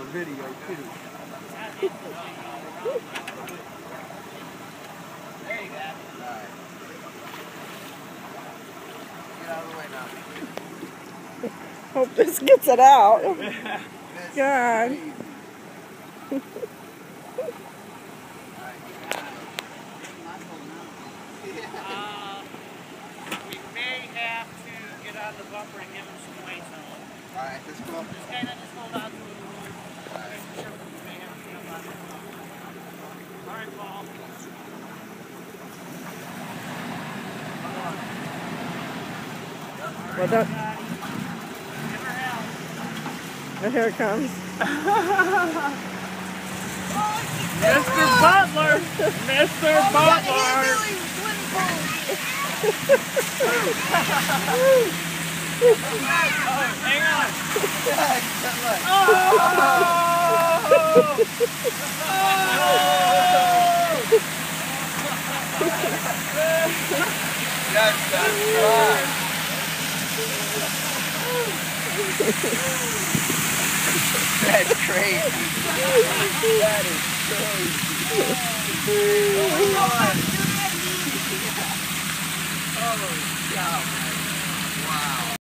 video too. There you go. Alright. Get out of the way now. Hope this gets it out. God. We may have to get on the bumper and give him some weight on. Alright, let's go. Just kind of just hold on to it. Sure, we may have to get on the bumper. All right, Paul. Well done. Give her help. And here it comes. Mr. Butler! Mr. Butler! Hang on! That's crazy. That is crazy. Oh, God.